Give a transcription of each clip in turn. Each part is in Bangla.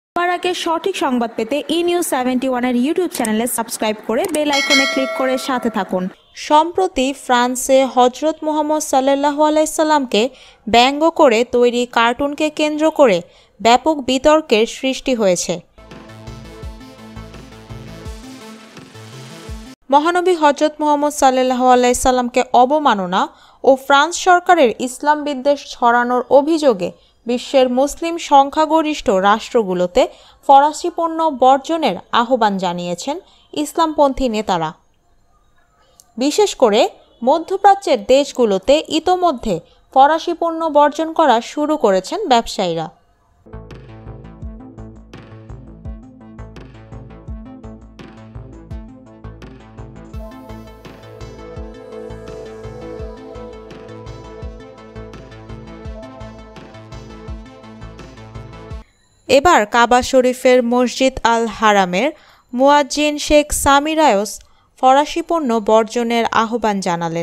সবার আগে সঠিক সংবাদ পেতে নিউজ 71 এর ইউটিউব চ্যানেলে সাবস্ক্রাইব করে বেল আইকনে ক্লিক করে সাথে থাকুন। সম্প্রতি ফ্রান্সে হযরত মুহাম্মদ সাল্লাল্লাহু আলাইহি সাল্লামকে ব্যঙ্গ করে তৈরি কার্টুনকে কেন্দ্র করে ব্যাপক বিতর্কের সৃষ্টি হয়েছে। মহানবী হযরত মুহাম্মদ সাল্লাল্লাহু আলাইহি সাল্লামকে অবমাননা ও ফ্রান্স সরকারের ইসলাম বিদ্বেষ ছড়ানোর অভিযোগে বিশ্বের মুসলিম সংখ্যাগরিষ্ঠ রাষ্ট্রগুলোতে ফরাসি পণ্য বর্জনের আহ্বান জানিয়েছেন ইসলামপন্থী নেতারা। বিশেষ করে মধ্যপ্রাচ্যের দেশগুলোতে ইতোমধ্যে ফরাসি পণ্য বর্জন করা শুরু করেছেন ব্যবসায়ীরা। এবার কাবা শরীফের মসজিদ আল হারামের মুয়াজ্জিন শেখ সামি রায়স ফরাসি পণ্য বর্জনের আহ্বান জানালেন।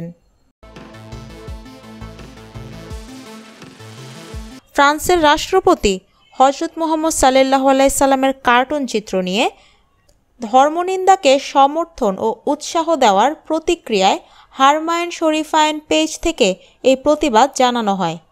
ফ্রান্সের রাষ্ট্রপতি হযরত মুহাম্মদ সাল্লাল্লাহু আলাইহি সাল্লামের কার্টুন চিত্র নিয়ে ধর্মনিন্দাকে সমর্থন ও উৎসাহ দেওয়ার প্রতিক্রিয়ায় হারমায়েন শরীফায়েন পেজ থেকে এই প্রতিবাদ জানানো হয়।